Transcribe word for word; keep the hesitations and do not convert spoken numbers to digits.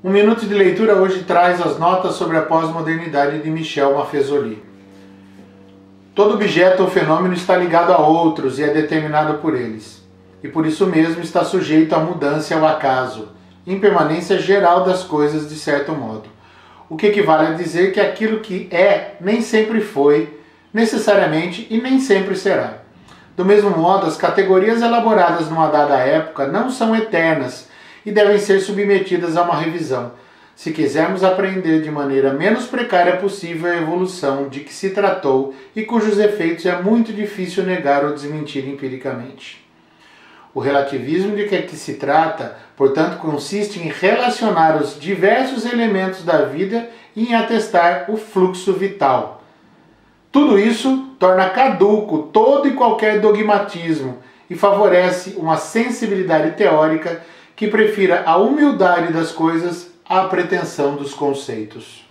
Um minuto de leitura hoje traz as notas sobre a pós-modernidade de Michel Maffezoli. Todo objeto ou fenômeno está ligado a outros e é determinado por eles, e por isso mesmo está sujeito à mudança e ao acaso, impermanência geral das coisas de certo modo, o que equivale a dizer que aquilo que é nem sempre foi, necessariamente e nem sempre será. Do mesmo modo, as categorias elaboradas numa dada época não são eternas e devem ser submetidas a uma revisão, se quisermos aprender de maneira menos precária possível a evolução de que se tratou e cujos efeitos é muito difícil negar ou desmentir empiricamente. O relativismo de que aqui se trata, portanto, consiste em relacionar os diversos elementos da vida e em atestar o fluxo vital. Tudo isso torna caduco todo e qualquer dogmatismo e favorece uma sensibilidade teórica que prefira a humildade das coisas à pretensão dos conceitos.